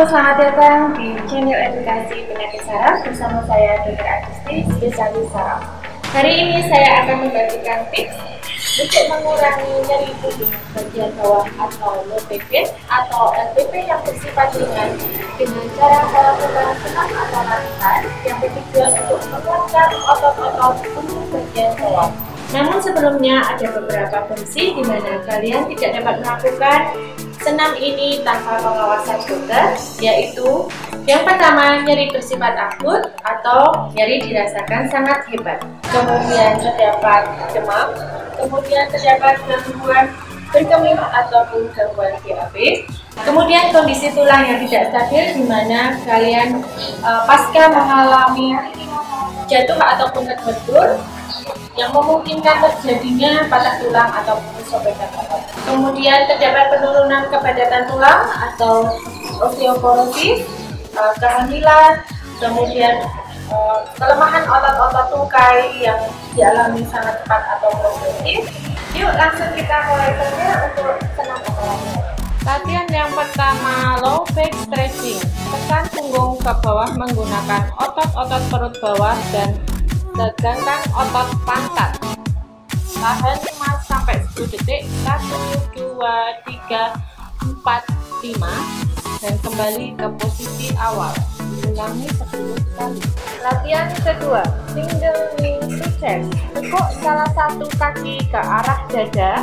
selamat datang di channel edukasi penyakit saraf bersama saya Dr. Agusti, spesialis saraf. Hari ini saya akan membagikan tips untuk mengurangi nyeri punggung bagian bawah atau low back pain atau LBP yang bersifat ringan dengan cara melakukan senam atau latihan yang bertujuan untuk menguatkan otot-otot punggung bagian bawah. Namun sebelumnya ada beberapa kondisi di mana kalian tidak dapat melakukan senam ini tanpa pengawasan dokter, yaitu yang pertama, nyeri bersifat akut atau nyeri dirasakan sangat hebat. Kemudian terdapat demam, kemudian terdapat gangguan berkemih ataupun gangguan BAB. Kemudian kondisi tulang yang tidak stabil di mana kalian pasca mengalami jatuh ataupun terbentur yang memungkinkan terjadinya patah tulang ataupun sobekan otot. Kemudian terdapat penurunan kepadatan tulang atau osteoporosis, kehamilan, kemudian kelemahan otot-otot tungkai yang dialami sangat cepat atau progresif. Yuk langsung kita mulai saja untuk senam olahraga. Latihan yang pertama, low back stretching. Tekan punggung ke bawah menggunakan otot-otot perut bawah dan tegangkan otot pantat. Tahan 5-10 detik. 1, 2, 3, 4, 5 dan kembali ke posisi awal. Ulangi 10 kali. Latihan kedua, single knee to chest. Tekuk salah satu kaki ke arah dada.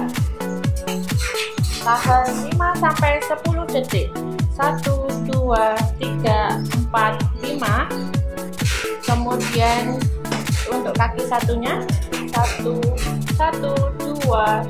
Tahan 5-10 detik. 1, 2, 3, 4, 5. Kemudian untuk kaki satunya 1, 2, 3, 4,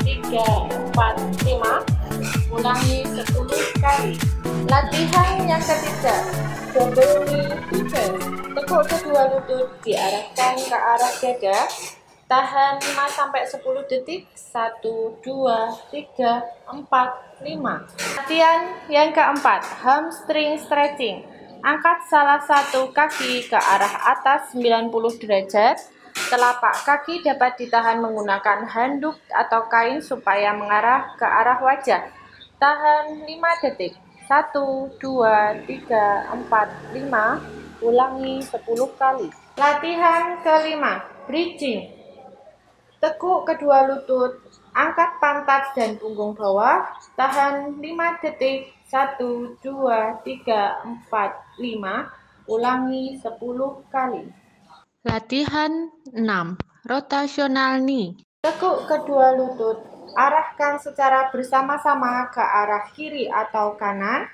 5. Ulangi 10 kali. Latihan yang ketiga, double knee to chest. Tekuk kedua lutut diarahkan ke arah dada. Tahan 5-10 detik. 1, 2, 3, 4, 5. Latihan yang keempat, hamstring stretching. Angkat salah satu kaki ke arah atas 90 derajat. Telapak kaki dapat ditahan menggunakan handuk atau kain supaya mengarah ke arah wajah. Tahan 5 detik. 1, 2, 3, 4, 5. Ulangi 10 kali. Latihan kelima, bridging. Tekuk kedua lutut, angkat pantat dan punggung bawah. Tahan 5 detik. 1, 2, 3, 4, 5. Ulangi 10 kali. Latihan 6, rotational knee. Tekuk kedua lutut, arahkan secara bersama-sama ke arah kiri atau kanan.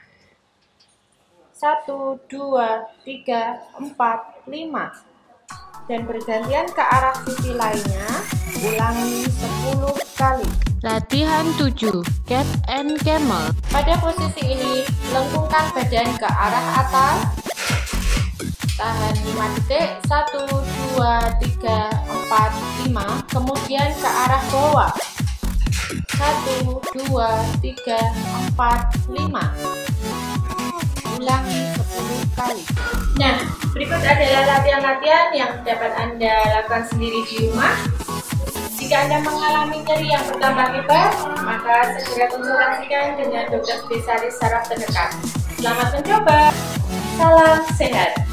1, 2, 3, 4, 5. Dan bergantian ke arah sisi lainnya. Ulangi 10 kali. Latihan 7, cat and camel. Pada posisi ini, lengkungkan badan ke arah atas. Tahan 5 detik. 1, 2, 3, 4, 5. Kemudian ke arah bawah. 1, 2, 3, 4, 5. Ulangi 10 kali. Nah, berikut adalah latihan-latihan yang dapat Anda lakukan sendiri di rumah. Jika Anda mengalami nyeri yang bertambah hebat, maka segera konsultasikan dengan dokter spesialis saraf terdekat. Selamat mencoba. Salam sehat.